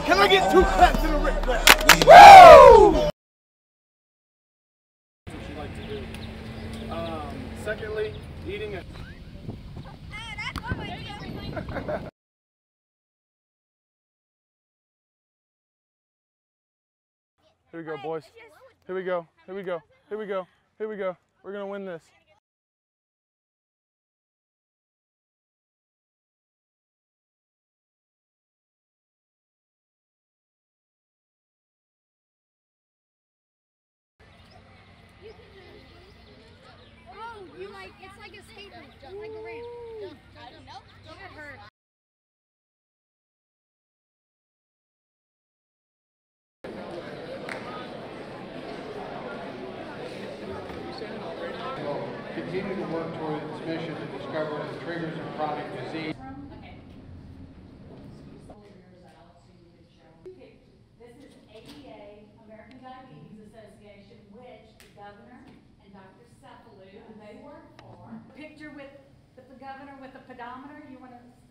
Can I get 2 claps in a Ric Flair? Woo! What you like to do. Secondly, eating a. Here we go, boys. Here we go. Here we go. Here we go. Here we go. We're gonna win this. Oh, you like, it's like a skateboard jump, like a ramp. Jump, nope, don't get hurt. Continue to work toward its mission to discover the triggers of chronic disease. This is ADA, American Diabetes Association, which the governor and Dr. Cephalou, who they work for. Picture with the governor with the pedometer. You want to